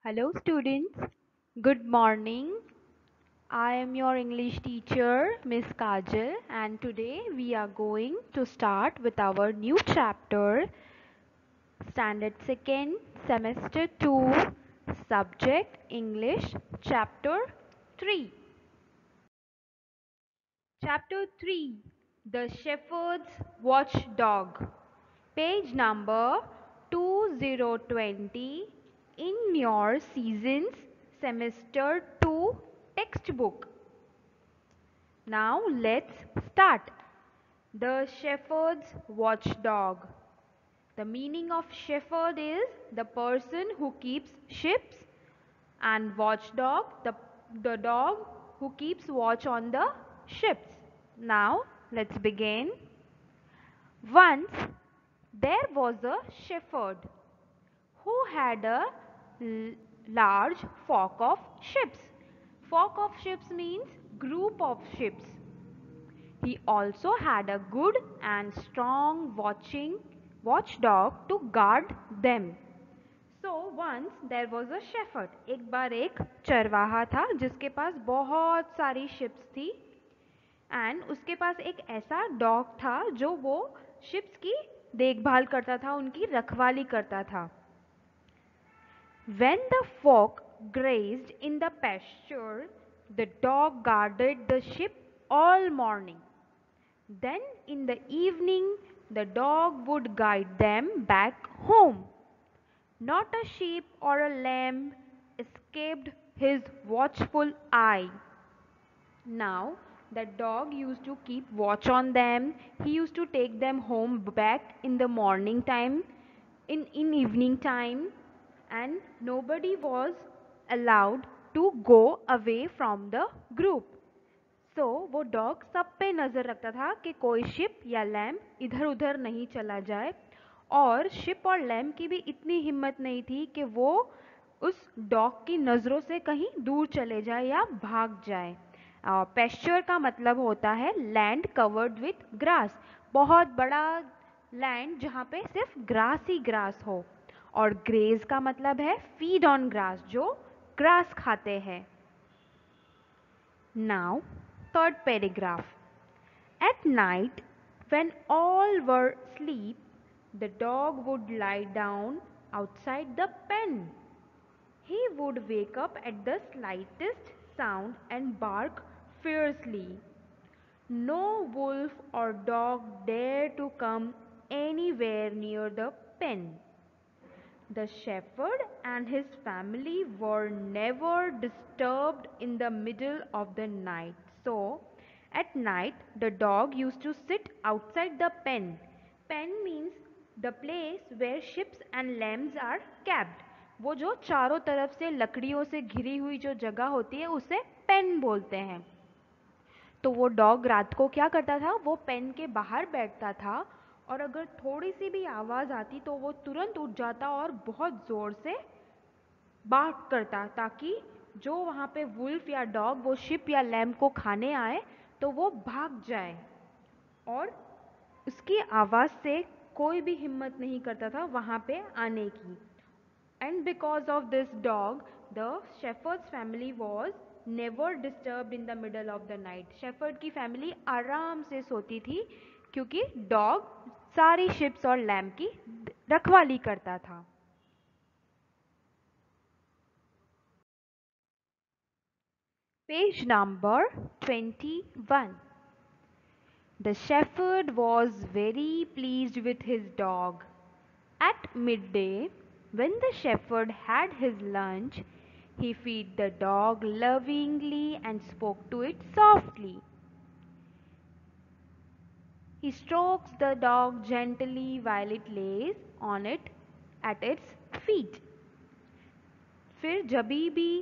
Hello students, good morning. I am your English teacher Miss Kajal and today we are going to start with our new chapter Standard 2nd Semester 2 Subject English Chapter 3. Chapter 3 The Shepherd's Watchdog. Page number 2020 in your season's semester 2 textbook. Now let's start. The shepherd's watchdog. The meaning of shepherd is the person who keeps sheep, and watchdog, the dog who keeps watch on the sheep. Now let's begin. Once there was a shepherd who had a large flock of sheep. Flock of sheep means group of sheep. He also had a good and strong watchdog to guard them. So once there was a shepherd. एक बार एक चरवाहा था जिसके पास बहुत सारी ships थी and उसके पास एक ऐसा डॉग था जो वो शिप्स की देखभाल करता था, उनकी रखवाली करता था. When the flock grazed in the pasture, the dog guarded the sheep all morning. Then in the evening, the dog would guide them back home. Not a sheep or a lamb escaped his watchful eye. Now, the dog used to keep watch on them. He used to take them home back in the morning time, in evening time, and nobody was allowed to go away from the group. So वो dog सब पे नज़र रखता था कि कोई ship या lamp इधर उधर नहीं चला जाए, और शिप और लैम्प की भी इतनी हिम्मत नहीं थी कि वो उस डॉग की नज़रों से कहीं दूर चले जाए या भाग जाए. पेस्चर का मतलब होता है लैंड कवर्ड विथ ग्रास, बहुत बड़ा लैंड जहाँ पे सिर्फ ग्रास ही ग्रास हो. और ग्रेज का मतलब है फीड ऑन ग्रास, जो ग्रास खाते हैं. Now, third paragraph. At night, when all were asleep, the dog would lie down outside the pen. He would wake up at the slightest sound and bark fiercely. No wolf or dog dared to come anywhere near the pen. The shepherd and his family were never disturbed in the middle of the night. So, at night, the dog used to sit outside the pen. Pen means the place where sheep and lambs are kept. वो जो चारों तरफ से लकड़ियों से घिरी हुई जो जगह होती है उसे पेन बोलते हैं. तो वो डॉग रात को क्या करता था, वो पेन के बाहर बैठता था और अगर थोड़ी सी भी आवाज़ आती तो वो तुरंत उठ जाता और बहुत ज़ोर से बार्क करता, ताकि जो वहाँ पे वुल्फ या डॉग वो शिप या लैम्प को खाने आए तो वो भाग जाए. और उसकी आवाज़ से कोई भी हिम्मत नहीं करता था वहाँ पे आने की. And because of this dog, the shepherd's family was never disturbed in the middle of the night. Shepherd की family आराम से सोती थी क्योंकि dog सारी ships और lamb की रखवाली करता था. Page number 21. The shepherd was very pleased with his dog. At midday, when the shepherd had his lunch, he fed the dog lovingly and spoke to it softly. He strokes the dog gently while it lays on it at its feet. फिर जभी भी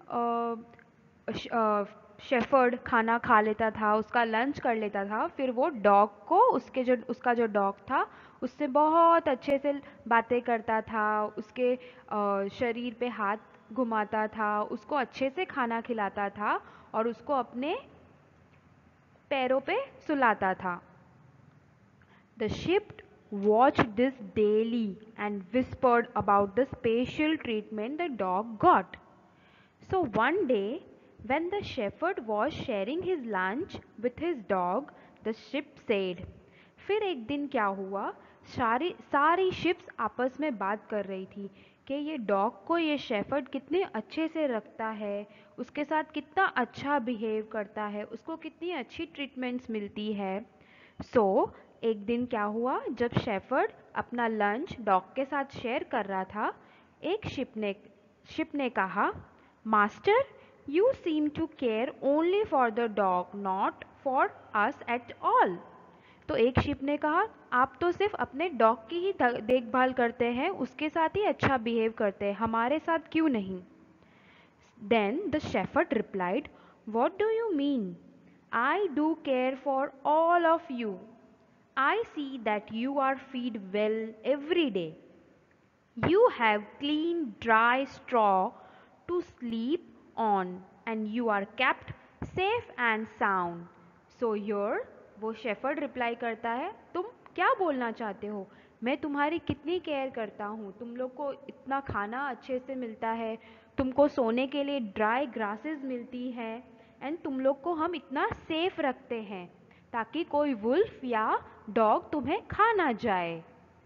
shepherd खाना खा लेता था, उसका lunch कर लेता था, फिर वो डॉग को उसका जो डॉग था उससे बहुत अच्छे से बातें करता था, उसके शरीर पे हाथ घुमाता था, उसको अच्छे से खाना खिलाता था और उसको अपने पैरों पे सुलाता था. The sheep watched this daily and whispered about the special treatment the dog got. So one day, when the shepherd was sharing his lunch with his dog, the ship said, फिर एक दिन क्या हुआ, सारी शिप्स आपस में बात कर रही थी कि ये डॉग को ये शेफर्ड कितने अच्छे से रखता है, उसके साथ कितना अच्छा बिहेव करता है, उसको कितनी अच्छी ट्रीटमेंट्स मिलती है। एक दिन क्या हुआ, जब शेफर्ड अपना लंच डॉग के साथ शेयर कर रहा था, एक शिप ने कहा, master, you seem to care only for the dog, not for us at all. तो एक शिप ने कहा, आप तो सिर्फ अपने डॉग की ही देखभाल करते हैं, उसके साथ ही अच्छा बिहेव करते हैं, हमारे साथ क्यों नहीं? Then the shepherd replied, what do you mean? I do care for all of you. I see that you are fed well every day. You have clean, dry straw to sleep on, and you are kept safe and sound. So here, वो shepherd reply करता है, तुम क्या बोलना चाहते हो? मैं तुम्हारी कितनी केयर करता हूँ, तुम लोग को इतना खाना अच्छे से मिलता है, तुमको सोने के लिए ड्राई ग्रासेस मिलती है, एंड तुम लोग को हम इतना सेफ रखते हैं ताकि कोई वुल्फ या डॉग तुम्हें खा ना जाए।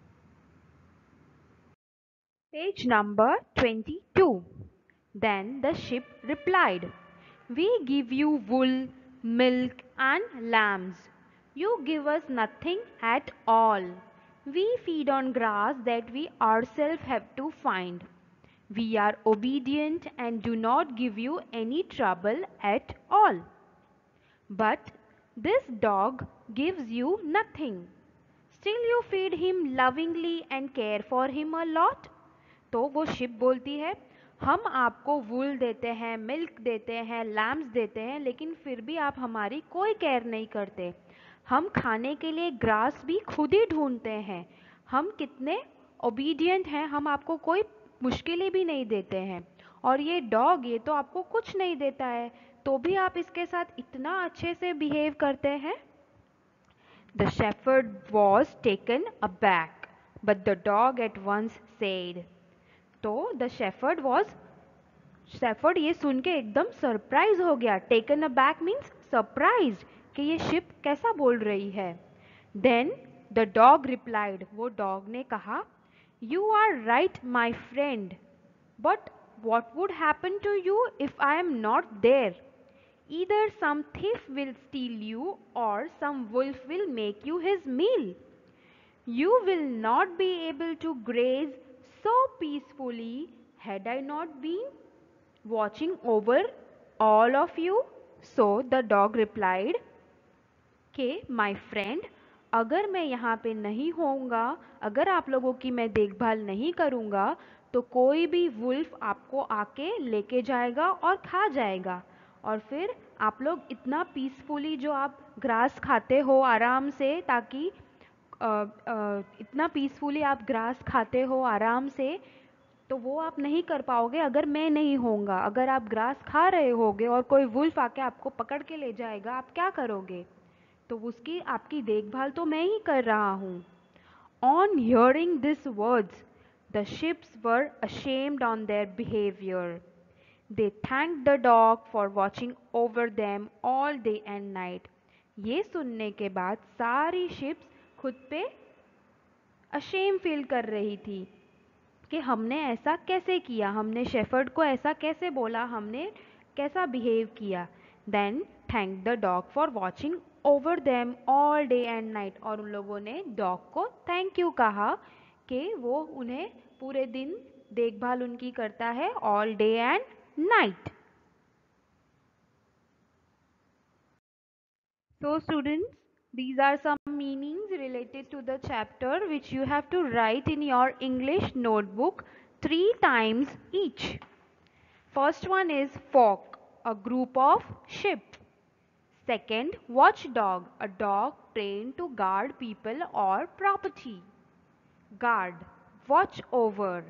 Page number 22. Then the ship replied, we give you wool, milk and lambs. You give us nothing at all. We feed on grass that we ourselves have to find. We are obedient and do not give you any trouble at all. But this dog gives you nothing. Still you feed him lovingly and care for him a lot. तो वो ship बोलती है, हम आपको वूल देते हैं, milk देते हैं, लैम्स देते हैं, लेकिन फिर भी आप हमारी कोई केयर नहीं करते। हम खाने के लिए ग्रास भी खुद ही ढूंढते हैं। हम कितने ओबीडियंट हैं, हम आपको कोई मुश्किलें भी नहीं देते हैं। और ये डॉग, ये तो आपको कुछ नहीं देता है, तो भी आप इसके साथ इतना अच्छे से बिहेव करते हैं। The shepherd was taken aback, but the dog at once said, तो द शेफर्ड ये सुन के एकदम सरप्राइज हो गया। टेकन अबैक मीन्स सरप्राइज कि ये शिप कैसा बोल रही है। देन द डॉग रिप्लाइड, वो डॉग ने कहा, you are right my friend, but what would happen to you if I am not there? Either some thief will steal you or some wolf will make you his meal. You will not be able to graze so peacefully had I not been watching over all of you. So the dog replied कि my friend, अगर मैं यहाँ पे नहीं होऊंगा, अगर आप लोगों की मैं देखभाल नहीं करूँगा, तो कोई भी वुल्फ आपको आके लेके जाएगा और खा जाएगा। और फिर आप लोग इतना पीसफुली जो आप ग्रास खाते हो आराम से, ताकि इतना पीसफुली आप ग्रास खाते हो आराम से, तो वो आप नहीं कर पाओगे अगर मैं नहीं होऊंगा। अगर आप ग्रास खा रहे होगे और कोई वुल्फ आके आपको पकड़ के ले जाएगा, आप क्या करोगे? तो उसकी आपकी देखभाल तो मैं ही कर रहा हूँ। On hearing these words, the ships were ashamed on their behavior. They thanked the dog for watching over them all day and night. ये सुनने के बाद सारी शिप्स खुद पे अशेम फील कर रही थी कि हमने ऐसा कैसे किया, हमने शेफर्ड को ऐसा कैसे बोला, हमने कैसा बिहेव किया। Then thank the dog for watching over them all day and night, और उन लोगों ने डॉग को थैंक यू कहा कि वो उन्हें पूरे दिन देखभाल उनकी करता है, all day and night. So students, these are some meanings related to the chapter which you have to write in your English notebook 3 times each. First one is flock, a group of sheep. Second, watchdog, a dog trained to guard people or property. Guard, watch over.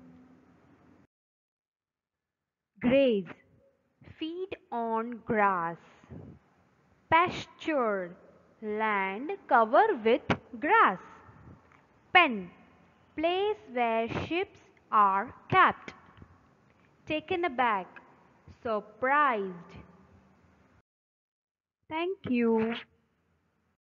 Graze, feed on grass. Pasture, land covered with grass. Pen, place where ships are kept. Taken aback, surprised. Thank you.